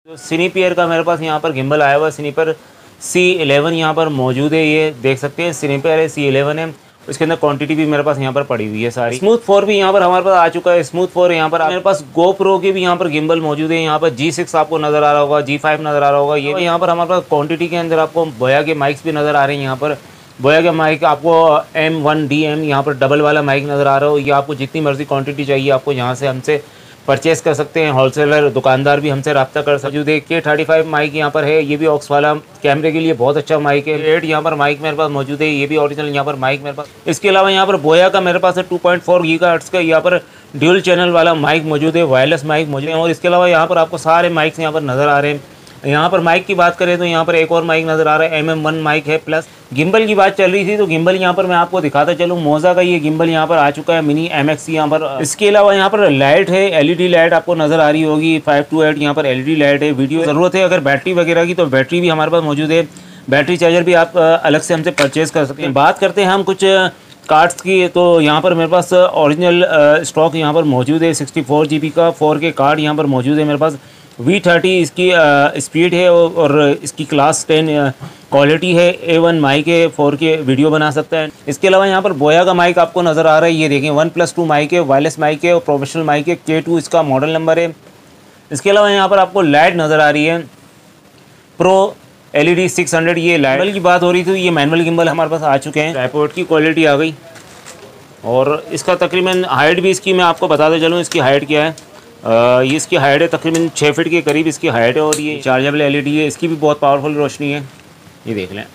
तो सिनीपियर का मेरे पास यहाँ पर गिम्बल आया हुआ है। सिनीपियर C11 यहाँ पर मौजूद है, ये देख सकते हैं सिनीपियर है, C11 है। इसके अंदर क्वांटिटी भी मेरे पास यहाँ पर पड़ी हुई है सारी। स्मूथ 4 भी यहाँ पर हमारे पास आ चुका है। स्मूथ 4 यहाँ पर मेरे पास GoPro के भी यहाँ पर गिम्बल मौजूद है। यहाँ पर G6 आपको नज़र आ रहा होगा, G5 नज़र आ रहा होगा। ये यहाँ पर हमारे पास क्वांटिटी के अंदर आपको बोया के माइक्स भी नज़र आ रहे हैं। यहाँ पर बोया के माइक आपको M1DM यहाँ पर डबल वाला माइक नज़र आ रहा हो। ये आपको जितनी मर्जी क्वांटिटी चाहिए आपको यहाँ से हमसे परचेस कर सकते हैं। होलसेलर दुकानदार भी हमसे रब्ता कर सकते हैं। जो देखिए K35 माइक यहाँ पर है, ये भी ऑक्स वाला कैमरे के लिए बहुत अच्छा माइक है। 8 यहाँ पर माइक मेरे पास मौजूद है, ये भी ओरिजिनल यहाँ पर माइक मेरे पास। इसके अलावा यहाँ पर बोया का मेरे पास है 2.4 गीगाहर्ट्ज़ का यहाँ पर ड्यूल चैनल वाला माइक मौजूद है, वायरलेस माइक मौजूद है। और इसके अलावा यहाँ पर आपको सारे माइक्स यहाँ पर नज़र आ रहे हैं। यहाँ पर माइक की बात करें तो यहाँ पर एक और माइक नज़र आ रहा है, MM1 माइक है। प्लस गिम्बल की बात चल रही थी तो गिम्बल यहाँ पर मैं आपको दिखाता चलूँ। मोजा का ये गिम्बल यहाँ पर आ चुका है, मिनी MX यहाँ पर। इसके अलावा यहाँ पर लाइट है, LED लाइट आपको नज़र आ रही होगी, 528 यहाँ पर LED लाइट है। वीडियो ज़रूरत है अगर बैटरी वगैरह की तो बैटरी भी हमारे पास मौजूद है। बैटरी चार्जर भी आप अलग से हमसे परचेज़ कर सकते हैं। बात करते हैं हम कुछ कार्ड्स की, तो यहाँ पर मेरे पास ओरिजिनल स्टॉक यहाँ पर मौजूद है। 64 GB का 4K कार्ड यहाँ पर मौजूद है मेरे पास। V30 इसकी स्पीड है और इसकी क्लास 10 क्वालिटी है। A1 माइक है, 4K वीडियो बना सकता है। इसके अलावा यहाँ पर बोया का माइक आपको नज़र आ रहा है, ये देखें 1+2 माइक है, वायरलेस माइक है और प्रोफेशनल माइक है। K2 इसका मॉडल नंबर है। इसके अलावा यहाँ पर आपको लाइट नज़र आ रही है, प्रो LED 600 ये लाइट की बात हो रही थी। ये मैनुअल गिम्बल हमारे पास आ चुके हैं। ट्राइपॉड की क्वालिटी आ गई और इसका तकरीबन हाइट भी इसकी मैं आपको बताते चलूँ इसकी हाइट क्या है। ये इसकी हाइट है तकरीबन 6 फीट के करीब इसकी हाइट है। और ये चार्जेबल LED है, इसकी भी बहुत पावरफुल रोशनी है, ये देख लें।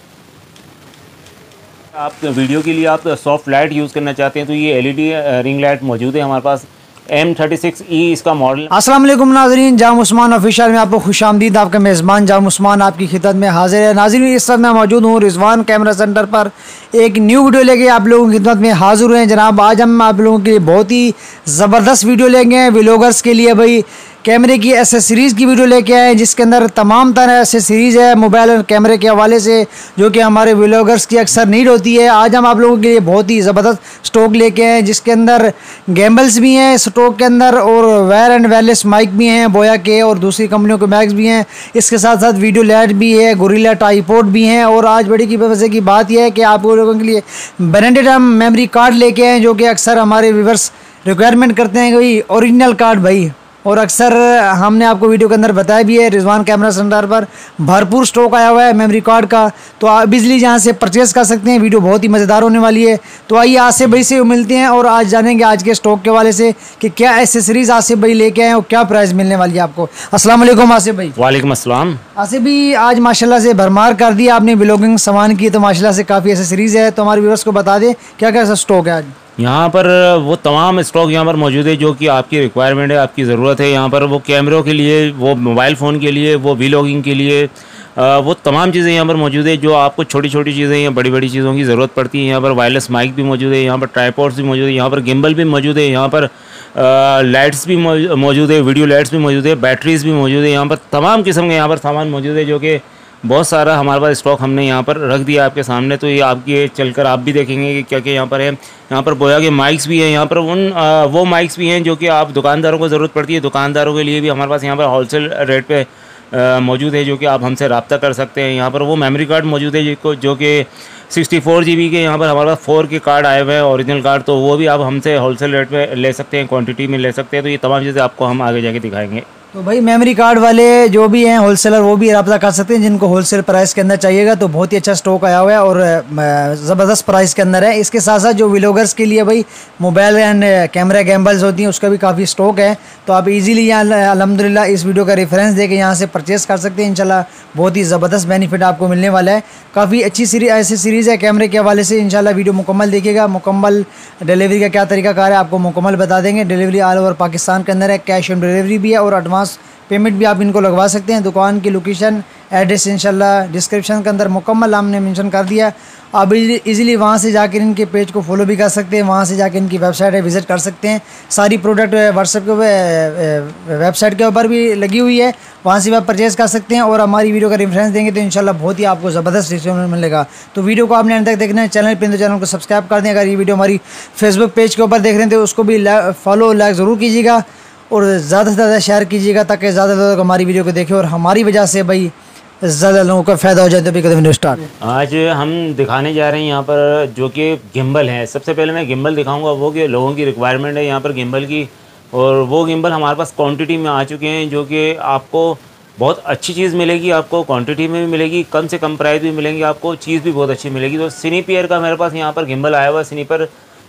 आप वीडियो के लिए आप सॉफ्ट लाइट यूज़ करना चाहते हैं तो ये LED रिंग लाइट मौजूद है हमारे पास। M36E इसका मॉडल। अस्सलाम वालेकुम नाज़रीन, जाम उस्मान ऑफिशियल में आपको खुशामदीद। आपका मेज़बान जाम उस्मान आपकी खिदमत में हाजिर है। नाज़रीन इस वक्त मैं मौजूद हूँ रिजवान कैमरा सेंटर पर, एक न्यू वीडियो लेके आप लोगों की खिदमत में हाजिर हुए हैं जनाब। आज हम आप लोगों के लिए बहुत ही ज़बरदस्त वीडियो लेंगे व्लॉगर्स के लिए। भाई कैमरे की एसेसरीज़ की वीडियो लेके आए जिसके अंदर तमाम तरह एसेसरीज़ है मोबाइल और कैमरे के हवाले से, जो कि हमारे व्लॉगर्स की अक्सर नीड होती है। आज हम आप लोगों के लिए बहुत ही ज़बरदस्त स्टॉक लेके आए जिसके अंदर गैम्बल्स भी हैं स्टॉक के अंदर और वायर एंड वायरलेस माइक भी हैं बोया के और दूसरी कंपनियों के माइक्स भी हैं। इसके साथ साथ वीडियो लाइट भी है, गोरिल्ला ट्राइपॉड भी हैं। और आज बड़ी की वजह की बात यह है कि आप लोगों के लिए ब्रांडेड हम मेमोरी कार्ड लेके आए जो कि अक्सर हमारे व्यूअर्स रिक्वायरमेंट करते हैं भाई ओरिजिनल कार्ड भाई। और अक्सर हमने आपको वीडियो के अंदर बताया भी है रिजवान कैमरा सेंटर पर भरपूर स्टॉक आया हुआ है मेमोरी कार्ड का, तो आप इजली जहाँ से परचेज़ कर सकते हैं। वीडियो बहुत ही मज़ेदार होने वाली है। तो आइए आसिफ भाई से मिलते हैं और आज जानेंगे आज के स्टॉक के वाले से कि क्या एसेसरीज़ आसिफ भाई लेके आए और क्या प्राइस मिलने वाली है आपको। अस्सलाम वालेकुम आसिफ भाई। वालेकुम अस्सलाम। आसिफ भाई आज माशाल्लाह से भरमार कर दिया आपने व्लॉगिंग सामान की, तो माशाल्लाह से काफ़ी एसेसरीज़ है, तो हमारे व्यूअर्स को बता दें क्या क्या स्टॉक है आज यहाँ पर। वो तमाम स्टॉक यहाँ पर मौजूद है जो कि आपकी रिक्वायरमेंट है, आपकी ज़रूरत है। यहाँ पर वो कैमरों के लिए, वो मोबाइल फ़ोन के लिए, वो व्लॉगिंग के लिए, वो तमाम चीज़ें यहाँ पर मौजूद है जो आपको छोटी छोटी चीज़ें या बड़ी बड़ी चीज़ों की ज़रूरत पड़ती है। यहाँ पर वायरलेस माइक भी मौजूद है, यहाँ पर ट्राइपॉड्स भी मौजूद है, यहाँ पर गिम्बल भी मौजूद है, यहाँ पर लाइट्स भी मौजूद है, वीडियो लाइट्स भी मौजूद है, बैटरीज भी मौजूद है। यहाँ पर तमाम किस्म के यहाँ पर सामान मौजूद है जो कि बहुत सारा हमारे पास स्टॉक हमने यहाँ पर रख दिया आपके सामने। तो ये आपके चलकर आप भी देखेंगे कि क्या क्या यहाँ पर है। यहाँ पर बोया के माइक्स भी हैं, यहाँ पर वो माइक्स भी हैं जो कि आप दुकानदारों को ज़रूरत पड़ती है। दुकानदारों के लिए भी हमारे पास यहाँ पर होलसेल रेट पे मौजूद है जो कि आप हमसे रब्ता कर सकते हैं। यहाँ पर वो मेमोरी कार्ड मौजूद है जो कि 64 GB के यहाँ पर हमारे पास 4K कार्ड आए हुए हैं ओरिजिनल कार्ड, तो वो भी आप हमसे होलसेल रेट पे ले सकते हैं, क्वांटिटी में ले सकते हैं। तो ये तमाम चीज़ें आपको हम आगे जाके दिखाएंगे। तो भाई मेमोरी कार्ड वाले जो भी हैं होलसेलर वो भी रब्ता कर सकते हैं जिनको होलसेल प्राइस के अंदर चाहिएगा। तो बहुत ही अच्छा स्टॉक आया हुआ है और ज़बरदस्त प्राइस के अंदर है। इसके साथ साथ जो व्लॉगर्स के लिए भाई मोबाइल एंड कैमरा गैम्बल्स होती हैं उसका भी काफ़ी स्टॉक है। तो आप इजीली यहाँ अल्हम्दुलिल्लाह इस वीडियो का रेफरेंस देके यहाँ से परचेज़ कर सकते हैं। इंशाल्लाह बहुत ही ज़बरदस्त बेनिफिट आपको मिलने वाला है। काफ़ी अच्छी ऐसी सीरीज़ है कैमरे के हवाले से। इंशाल्लाह वीडियो मुकम्मल देखिएगा। मुकम्मल डिलीवरी का क्या तरीकाकार है आपको मुकम्मल बता देंगे। डिलीवरी ऑल ओवर पाकिस्तान के अंदर है, कैश ऑन डिलीवरी भी है और एडवांस पेमेंट भी आप इनको लगवा सकते हैं। दुकान की लोकेशन एड्रेस इंशाल्लाह डिस्क्रिप्शन के अंदर मुकम्मल हमने मेंशन कर दिया। आप इजीली वहाँ से जाकर इनके पेज को फॉलो भी कर सकते हैं, वहाँ से जाकर इनकी वेबसाइट है विज़िट कर सकते हैं। सारी प्रोडक्ट व्हाट्सएप के वेबसाइट के ऊपर भी लगी हुई है, वहाँ से भी आप परचेज़ कर सकते हैं। और हमारी वीडियो का रेफरेंस देंगे तो इंशाल्लाह बहुत ही आपको ज़बरदस्त डिस्काउंट मिलेगा। तो वीडियो को आपने अंत तक देखना है। चैनल पर तो चैनल को सब्सक्राइब कर दें। अगर ये वीडियो हमारी फेसबुक पेज के ऊपर देख रहे हैं तो उसको भी फॉलो लाइक ज़रूर कीजिएगा। और ज़्यादा से ज़्यादा शेयर कीजिएगा ताकि ज़्यादा लोग हमारी वीडियो को देखें और हमारी वजह से भाई ज़्यादा लोगों को फ़ायदा हो जाए। तो वीडियो स्टार्ट। आज हम दिखाने जा रहे हैं यहाँ पर जो कि गिम्बल है। सबसे पहले मैं गिम्बल दिखाऊंगा, वो कि लोगों की रिक्वायरमेंट है यहाँ पर गिम्बल की, और वो गिम्बल हमारे पास क्वांटिटी में आ चुके हैं जो कि आपको बहुत अच्छी चीज़ मिलेगी, आपको क्वांटिटी में भी मिलेगी, कम से कम प्राइस भी मिलेंगी, आपको चीज़ भी बहुत अच्छी मिलेगी। तो सिनीपियर का मेरे पास यहाँ पर गिम्बल आया हुआ है। सिनीपर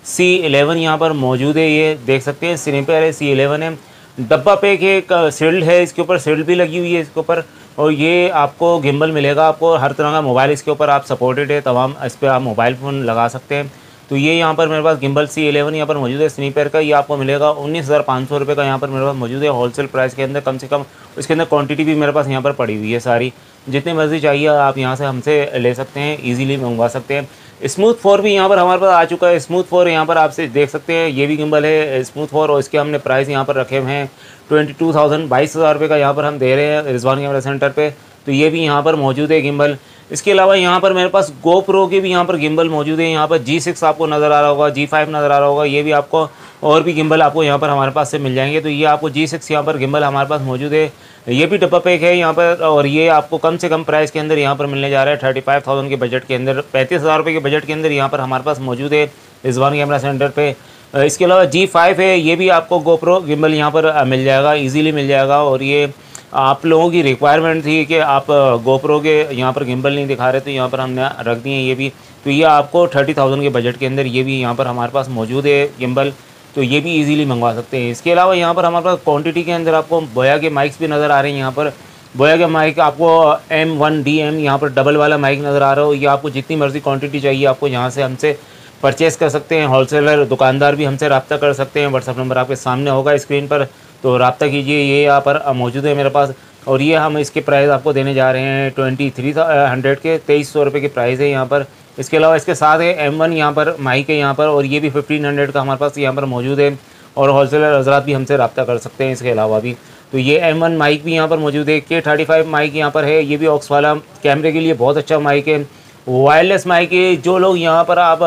C11 यहाँ पर मौजूद है, ये देख सकते हैं सिनीपियर है, C11 है। डब्बा पैक है, एक शील्ड है, इसके ऊपर शील्ड भी लगी हुई है इसके ऊपर, और ये आपको गिम्बल मिलेगा, आपको हर तरह का मोबाइल इसके ऊपर आप सपोर्टेड है, तमाम इस पर आप मोबाइल फ़ोन लगा सकते हैं। तो ये यहाँ पर मेरे पास गिम्बल C11 यहाँ पर मौजूद है स्नीपर का। ये आपको मिलेगा 19,500 रुपये का यहाँ पर मेरे पास मौजूद है होलसेल प्राइस के अंदर, कम से कम। इसके अंदर क्वांटिटी भी मेरे पास यहाँ पर पड़ी हुई है सारी, जितनी मर्ज़ी चाहिए आप यहाँ से हमसे ले सकते हैं, ईजिली मंगवा सकते हैं। स्मूथ 4 भी यहाँ पर हमारे पास आ चुका है। स्मूथ 4 यहाँ पर आपसे देख सकते हैं, ये भी गिम्बल है स्मूथ 4, और इसके हमने प्राइस यहाँ पर रखे हुए हैं 22,000 22,000 रुपये का यहाँ पर हम दे रहे हैं रिजवान कैमरा सेंटर पे। तो ये भी यहाँ पर मौजूद है गिम्बल। इसके अलावा यहाँ पर मेरे पास GoPro के भी यहाँ पर गिम्बल मौजूद है। यहाँ पर G6 आपको नज़र आ रहा होगा, G5 नज़र आ रहा होगा, ये भी आपको और भी गिम्बल आपको यहाँ पर हमारे पास से मिल जाएंगे। तो ये आपको G6 यहाँ पर गिम्बल हमारे पास मौजूद है, ये भी डब्बा पैक है यहाँ पर, और ये आपको कम से कम प्राइस के अंदर यहाँ पर मिलने जा रहा है 35,000 के बजट के अंदर, 35,000 रुपये के बजट के अंदर यहाँ पर हमारे पास मौजूद है रिजवान कैमरा सेंटर पे। इसके अलावा G5 है, ये भी आपको GoPro गिम्बल यहाँ पर मिल जाएगा, ईजिली मिल जाएगा। और ये आप लोगों की रिक्वायरमेंट थी कि आप GoPro के यहाँ पर गिम्बल नहीं दिखा रहे, तो यहाँ पर हमने रख दिए ये भी। तो ये आपको 30,000 के बजट के अंदर ये भी यहाँ पर हमारे पास मौजूद है गिम्बल, तो ये भी इजीली मंगवा सकते हैं। इसके अलावा यहाँ पर हमारे पास क्वांटिटी के अंदर आपको बोया के माइक्स भी नज़र आ रहे हैं। यहाँ पर बोया के माइक आपको M1DM यहाँ पर डबल वाला माइक नज़र आ रहा हो, ये आपको जितनी मर्ज़ी क्वांटिटी चाहिए आपको यहाँ से हमसे परचेज़ कर सकते हैं। होलसेलर दुकानदार भी हमसे रब्ता कर सकते हैं, व्हाट्सअप नंबर आपके सामने होगा स्क्रीन पर, तो रब्ता कीजिए। ये यहाँ पर मौजूद है मेरे पास, और ये हम इसके प्राइस आपको देने जा रहे हैं 2300 के 2300 रुपये की प्राइस है यहाँ पर। इसके अलावा इसके साथ है M1 यहाँ पर माइक है यहाँ पर, और ये भी 1500 का हमारे पास यहाँ पर मौजूद है, और होलसेलर हजरात भी हमसे रब्ता कर सकते हैं इसके अलावा भी। तो ये M1 माइक भी यहाँ पर मौजूद है। K35 माइक यहाँ पर है, ये भी ऑक्स वाला कैमरे के लिए बहुत अच्छा माइक है, वायरलेस माइक है। जो लोग यहाँ पर आप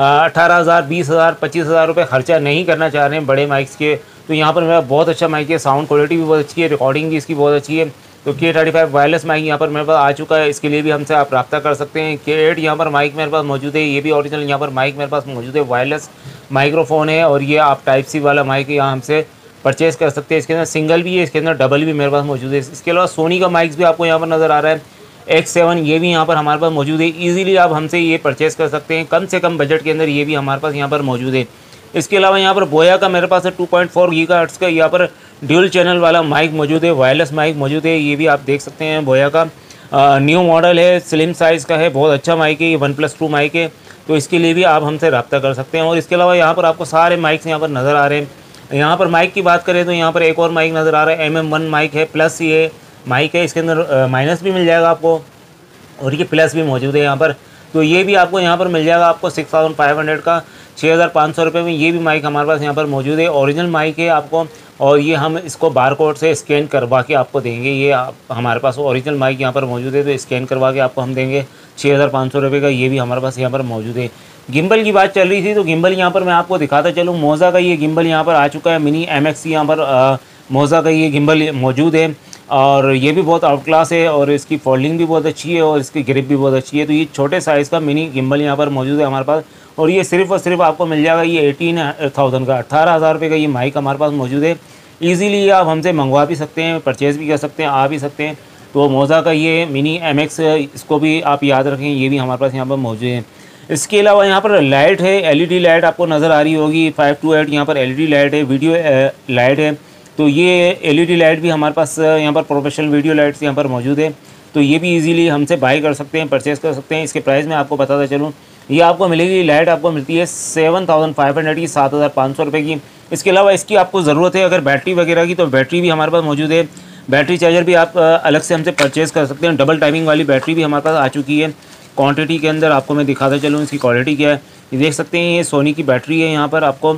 18,000 20,000 25,000 रुपये खर्चा नहीं करना चाह रहे हैं बड़े माइक्स के, तो यहाँ पर मेरा बहुत अच्छा माइक है, साउंड क्वालिटी भी बहुत अच्छी है, रिकॉर्डिंग भी इसकी बहुत अच्छी है। तो K35 वायरलेस माइक यहाँ पर मेरे पास आ चुका है, इसके लिए भी हमसे आप रब्ता कर सकते हैं। K8 यहाँ पर माइक मेरे पास मौजूद है, ये भी ओरिजिनल यहाँ पर माइक मेरे पास मौजूद है, वायरलेस माइक्रोफोन है, और ये आप टाइप सी वाला माइक यहाँ हमसे परचेज़ कर सकते हैं। इसके अंदर सिंगल भी है, इसके अंदर डबल भी मेरे पास मौजूद है। इसके अलावा सोनी का माइक्स भी आपको यहाँ पर नज़र आ रहा है X7, ये भी यहाँ पर हमारे पास मौजूद है, ईजिली आप हमसे ये परचेज़ कर सकते हैं कम से कम बजट के अंदर, ये भी हमारे पास यहाँ पर मौजूद है। इसके अलावा यहाँ पर बोया का मेरे पास है 2.4 गीगाहर्ट्ज़ का यहाँ पर ड्यूल चैनल वाला माइक मौजूद है, वायरलेस माइक मौजूद है, ये भी आप देख सकते हैं। बोया का न्यू मॉडल है, स्लिम साइज़ का है, बहुत अच्छा माइक है, ये 1+2 माइक है, तो इसके लिए भी आप हमसे रब्ता कर सकते हैं। और इसके अलावा यहाँ पर आपको सारे माइक्स यहाँ पर नज़र आ रहे हैं। यहाँ पर माइक की बात करें तो यहाँ पर एक और माइक नज़र आ रहा है, MM1 माइक है, प्लस ये माइक है, इसके अंदर माइनस भी मिल जाएगा आपको, और ये प्लस भी मौजूद है यहाँ पर। तो ये भी आपको यहाँ पर मिल जाएगा आपको 6,500 का 6,500 रुपये में, ये भी माइक हमारे पास यहाँ पर मौजूद है, ओरिजिनल माइक है आपको, और ये हम इसको बारकोड से स्कैन करवा के आपको देंगे। ये हमारे पास ओरिजिनल माइक यहाँ पर मौजूद है, तो स्कैन करवा के आपको हम देंगे 6,500 रुपये का, ये भी हमारे पास यहाँ पर मौजूद है। गिम्बल की बात चल रही थी, तो गिम्बल यहाँ पर मैं आपको दिखाता चलूँ। मोज़ा का ये गिम्बल यहाँ पर आ चुका है, मिनी MX यहाँ पर मोज़ा का ये गिम्बल मौजूद है, और ये भी बहुत आउट क्लास है, और इसकी फोल्डिंग भी बहुत अच्छी है, और इसकी ग्रिप भी बहुत अच्छी है। तो ये छोटे साइज़ का मिनी गिम्बल यहाँ पर मौजूद है हमारे पास, और ये सिर्फ और सिर्फ आपको मिल जाएगा ये 18,000 का 18,000 रुपये का ये माइक हमारे पास मौजूद है। ईज़िली आप हमसे मंगवा भी सकते हैं, परचेज़ भी कर सकते हैं, आ भी सकते हैं। तो मोज़ा का ये मिनी MX, इसको भी आप याद रखें, ये भी हमारे पास यहाँ पर मौजूद है। इसके अलावा यहाँ पर लाइट है, LED लाइट आपको नज़र आ रही होगी, 5 to 8 यहाँ पर LED लाइट है, वीडियो लाइट है। तो ये LED लाइट भी हमारे पास यहाँ पर प्रोफेशनल वीडियो लाइट्स यहाँ पर मौजूद है, तो ये भी इजीली हमसे बाई कर सकते हैं, परचेज़ कर सकते हैं। इसके प्राइस में आपको बताता चलूँ, ये आपको मिलेगी लाइट आपको मिलती है 7,500 की, 7,500 रुपये की। इसके अलावा इसकी आपको ज़रूरत है अगर बैटरी वगैरह की, तो बैटरी भी हमारे पास मौजूद है, बैटरी चार्जर भी आप अलग से हमसे परचेज़ कर सकते हैं। डबल टाइमिंग वाली बैटरी भी हमारे पास आ चुकी है। क्वांटिटी के अंदर आपको मैं दिखाता चलूँ इसकी क्वालिटी क्या है, ये देख सकते हैं। ये सोनी की बैटरी है, यहाँ पर आपको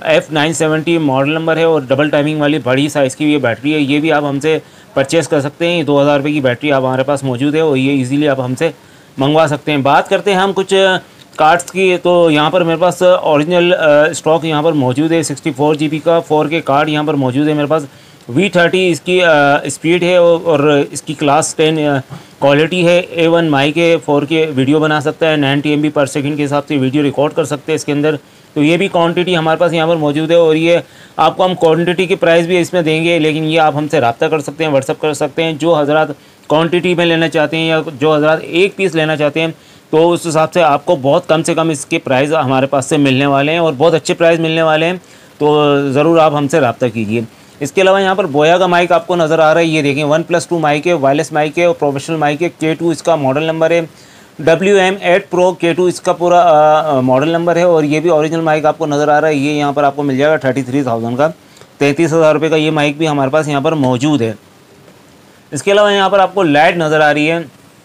F970 मॉडल नंबर है, और डबल टाइमिंग वाली बड़ी साइज़ की ये बैटरी है, ये भी आप हमसे परचेज़ कर सकते हैं। 2,000 रुपये की बैटरी आप हमारे पास मौजूद है, और ये इजीली आप हमसे मंगवा सकते हैं। बात करते हैं हम कुछ कार्ड्स की, तो यहाँ पर मेरे पास ओरिजिनल स्टॉक यहाँ पर मौजूद है। 64 GB का 4K कार्ड यहाँ पर मौजूद है मेरे पास। V30 इसकी स्पीड है और इसकी क्लास 10 क्वालिटी है। A1 माइक है, 4K वीडियो बना सकता है, 90 MB पर सेकंड के हिसाब से वीडियो रिकॉर्ड कर सकते हैं इसके अंदर। तो ये भी क्वांटिटी हमारे पास यहाँ पर मौजूद है। और ये आपको हम क्वांटिटी की प्राइस भी इसमें देंगे, लेकिन ये आप हमसे रब्ता कर सकते हैं, व्हाट्सअप कर सकते हैं। जो हज़रात क्वांटिटी में लेना चाहते हैं या जो हज़रात एक पीस लेना चाहते हैं, तो उस हिसाब से आपको बहुत कम से कम इसके प्राइस हमारे पास से मिलने वाले हैं और बहुत अच्छे प्राइस मिलने वाले हैं। तो ज़रूर आप हमसे रब्ता कीजिए। इसके अलावा यहाँ पर बोया का माइक आपको नज़र आ रहा है, ये देखें 1+2 माइक है, वायरलेस माइक है और प्रोफेशनल माइक है। K2 इसका मॉडल नंबर है, WM8 Pro K2 इसका पूरा मॉडल नंबर है। और ये भी ओरिजिनल माइक आपको नज़र आ रहा है, ये यहाँ पर आपको मिल जाएगा 33,000 का, 33,000 रुपये का ये माइक भी हमारे पास यहाँ पर मौजूद है। इसके अलावा यहाँ पर आपको लाइट नज़र आ रही है,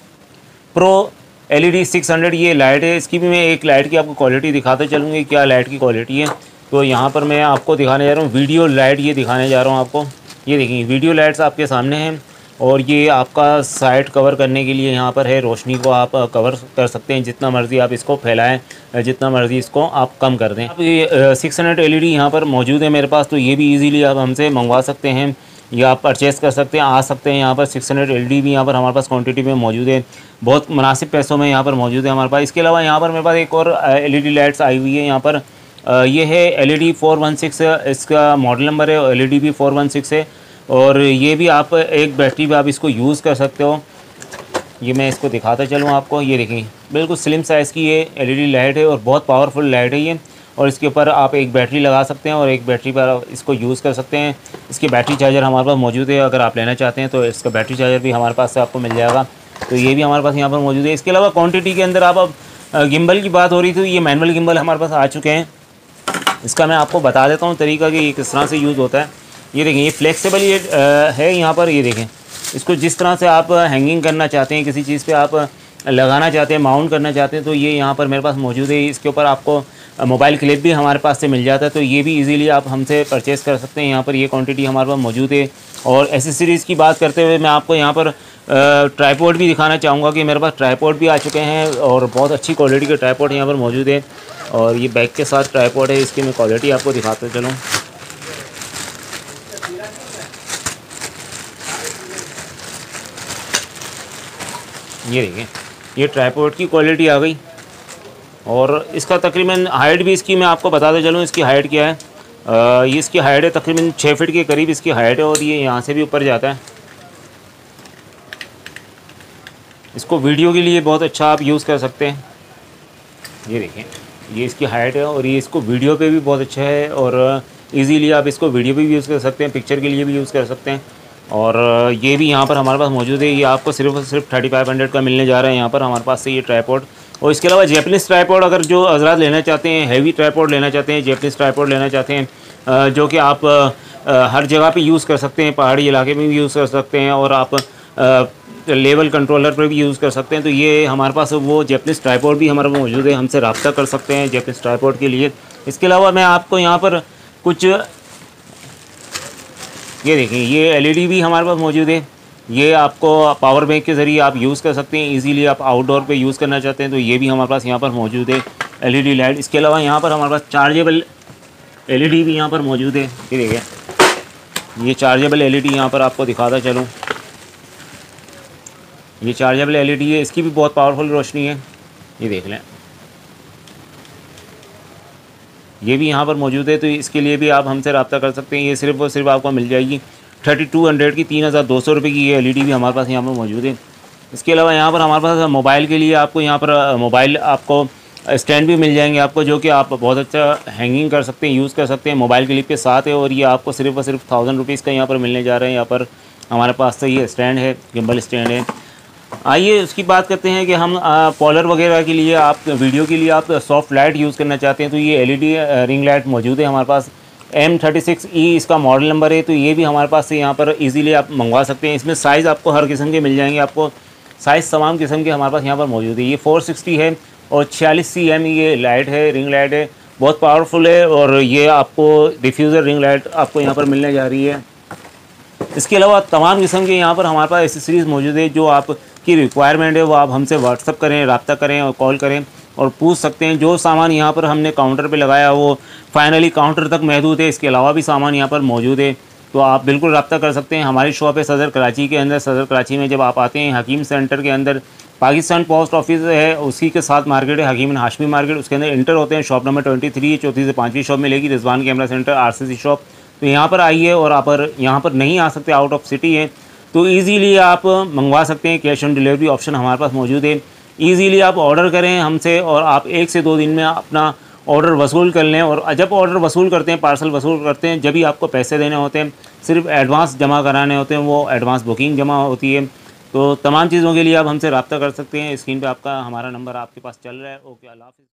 प्रो LED 600 ये लाइट है। इसकी भी मैं एक लाइट की आपको क्वालिटी दिखाते चलूँगी, क्या लाइट की क्वालिटी है। तो यहाँ पर मैं आपको दिखाने जा रहा हूँ वीडियो लाइट, ये दिखाने जा रहा हूँ आपको। ये देखिए वीडियो लाइट्स आपके सामने हैं और ये आपका साइड कवर करने के लिए यहाँ पर है। रोशनी को आप कवर कर सकते हैं, जितना मर्ज़ी आप इसको फैलाएं, जितना मर्ज़ी इसको आप कम कर दें। अब ये 600 LED यहाँ पर मौजूद है मेरे पास, तो ये भी इजीली आप हमसे मंगवा सकते हैं या आप परचेज़ कर सकते हैं, आ सकते हैं। यहाँ पर 600 LED भी यहाँ पर हमारे पास क्वांटिटी में मौजूद है, बहुत मुनासिब पैसों में यहाँ पर मौजूद है हमारे पास। इसके अलावा यहाँ पर मेरे पास एक और LED लाइट्स आई हुई है यहाँ पर, ये है LED 416 इसका मॉडल नंबर है, LED भी 416 है। और ये भी आप एक बैटरी पे आप इसको यूज़ कर सकते हो। ये मैं इसको दिखाता चलूँ आपको, ये देखें बिल्कुल स्लिम साइज़ की ये LED लाइट है और बहुत पावरफुल लाइट है ये। और इसके ऊपर आप एक बैटरी लगा सकते हैं और एक बैटरी पर आप इसको यूज़ कर सकते हैं। इसकी बैटरी चार्जर हमारे पास मौजूद है, अगर आप लेना चाहते हैं तो इसका बैटरी चार्जर भी हमारे पास से आपको मिल जाएगा। तो ये भी हमारे पास यहाँ पर मौजूद है। इसके अलावा क्वान्टिटी के अंदर आप अब गिम्बल की बात हो रही थी, ये मैनुअल गिम्बल हमारे पास आ चुके हैं। इसका मैं आपको बता देता हूँ तरीका कि ये किस तरह से यूज़ होता है। ये देखें ये फ्लेक्सिबल ये है यहाँ पर, ये देखें इसको जिस तरह से आप हैंगिंग करना चाहते हैं, किसी चीज़ पे आप लगाना चाहते हैं, माउंट करना चाहते हैं, तो ये यहाँ पर मेरे पास मौजूद है। इसके ऊपर आपको मोबाइल क्लिप भी हमारे पास से मिल जाता है, तो ये भी इजीली आप हमसे परचेज़ कर सकते हैं। यहाँ पर ये क्वांटिटी हमारे पास मौजूद है। और एसेसरीज़ की बात करते हुए मैं आपको यहाँ पर ट्राइपॉड भी दिखाना चाहूँगा कि मेरे पास ट्राइपॉड भी आ चुके हैं और बहुत अच्छी क्वालिटी के ट्राइपॉड यहाँ पर मौजूद है। और ये बैग के साथ ट्राइपॉड है, इसकी मैं क्वालिटी आपको दिखाते चलूँ। ये देखिए ये ट्राइपॉड की क्वालिटी आ गई और इसका तकरीबन हाइट भी इसकी मैं आपको बताते चलूँ। इसकी हाइट क्या है, ये इसकी हाइट है तकरीबन 6 फीट के करीब इसकी हाइट है और ये यहाँ से भी ऊपर जाता है। इसको वीडियो के लिए बहुत अच्छा आप यूज़ कर सकते हैं। ये देखें ये इसकी हाइट है और ये इसको वीडियो पे भी बहुत अच्छा है और इजीली आप इसको वीडियो पे भी यूज़ कर सकते हैं, पिक्चर के लिए भी यूज़ कर सकते हैं। और ये भी यहाँ पर हमारे पास मौजूद है। ये आपको सिर्फ 3500 का मिलने जा रहा है यहाँ पर हमारे पास से ये ट्राइपॉड। और इसके अलावा जैपनीज़ ट्राइपॉड अगर जो हज़रात लेना चाहते हैं, हैवी ट्राइपॉड लेना चाहते हैं, जैपनीज़ ट्राइपॉड लेना चाहते हैं, जो कि आप हर जगह पे यूज़ कर सकते हैं, पहाड़ी इलाके में भी यूज़ कर सकते हैं और आप लेवल कंट्रोलर पर भी यूज़ कर सकते हैं, तो ये हमारे पास वो जैपनीज़ ट्राइपॉड भी हमारे मौजूद है। हमसे रब्ता कर सकते हैं जैपनीज़ ट्राइपॉड के लिए। इसके अलावा मैं आपको यहाँ पर कुछ ये देखें ये LED भी हमारे पास मौजूद है। ये आपको पावर बैंक के ज़रिए आप यूज़ कर सकते हैं, इजीली आप आउटडोर पे यूज़ करना चाहते हैं तो ये भी हमारे पास यहाँ पर मौजूद है LED लाइट। इसके अलावा यहाँ पर हमारे पास चार्जेबल LED भी यहाँ पर मौजूद है। ये देखिए ये चार्जेबल LED यहाँ पर आपको दिखाता चलूँ। ये चार्जेबल LED है, इसकी भी बहुत पावरफुल रोशनी है, ये देख लें। ये भी यहाँ पर मौजूद है, तो इसके लिए भी आप हमसे रब्ता कर सकते हैं। ये सिर्फ और सिर्फ आपको मिल जाएगी 3200 की, 3200 रुपये की ये LED भी हमारे पास यहाँ पर मौजूद है। इसके अलावा यहाँ पर हमारे पास मोबाइल के लिए आपको यहाँ पर मोबाइल आपको स्टैंड भी मिल जाएंगे आपको, जो कि आप बहुत अच्छा हैंगिंग कर सकते हैं, यूज़ कर सकते हैं, मोबाइल क्लिप के साथ है। और ये आपको सिर्फ और सिर्फ 1000 रुपीज़ का यहाँ पर मिलने जा रहे हैं। यहाँ पर हमारे पास तो ये स्टैंड है, गिम्बल स्टैंड है। आइए उसकी बात करते हैं कि हम पॉलर वगैरह के लिए, आप वीडियो के लिए आप सॉफ्ट लाइट यूज़ करना चाहते हैं तो ये LED रिंग लाइट मौजूद है हमारे पास। M36E इसका मॉडल नंबर है, तो ये भी हमारे पास से यहाँ पर इजीली आप मंगवा सकते हैं। इसमें साइज़ आपको हर किस्म के मिल जाएंगे, आपको साइज़ तमाम किस्म के हमारे पास यहाँ पर मौजूद है। ये 460 है और 46 cm ये लाइट है, रिंग लाइट है, बहुत पावरफुल है। और ये आपको डिफ्यूज़र रिंग लाइट आपको यहाँ पर मिलने जा रही है। इसके अलावा तमाम किस्म के यहाँ पर हमारे पास एसेसरीज़ मौजूद है, जो आपकी रिक्वायरमेंट है वो आप हमसे व्हाट्सअप करें, रब्ता करें और कॉल करें और पूछ सकते हैं। जो सामान यहाँ पर हमने काउंटर पे लगाया वो फाइनली काउंटर तक महदूद है, इसके अलावा भी सामान यहाँ पर मौजूद है, तो आप बिल्कुल रब्ता कर सकते हैं। हमारी शॉप है सदर कराची के अंदर। सदर कराची में जब आप आते हैं हकीम सेंटर के अंदर पाकिस्तान पोस्ट ऑफिस है, उसी के साथ मार्केट है हकीम एंड हाशमी मार्केट, उसके अंदर इंटर होते हैं। शॉप नंबर 23 चौथी से 5वीं शॉप मिलेगी, Rizwan camera centre RCC shop. तो यहाँ पर आइए, और आप यहाँ पर नहीं आ सकते, आउट ऑफ सिटी है, तो ईज़िली आप मंगवा सकते हैं। कैश ऑन डिलीवरी ऑप्शन हमारे पास मौजूद है। ईज़िली आप ऑर्डर करें हमसे, और आप 1 से 2 दिन में अपना ऑर्डर वसूल कर लें। और जब ऑर्डर वसूल करते हैं, पार्सल वसूल करते हैं, जब भी आपको पैसे देने होते हैं, सिर्फ एडवांस जमा कराने होते हैं, वो एडवांस बुकिंग जमा होती है। तो तमाम चीज़ों के लिए आप हमसे रब्ता कर सकते हैं। स्क्रीन पे आपका हमारा नंबर आपके पास चल रहा है। ओके, अल्लाह हाफ़िज़।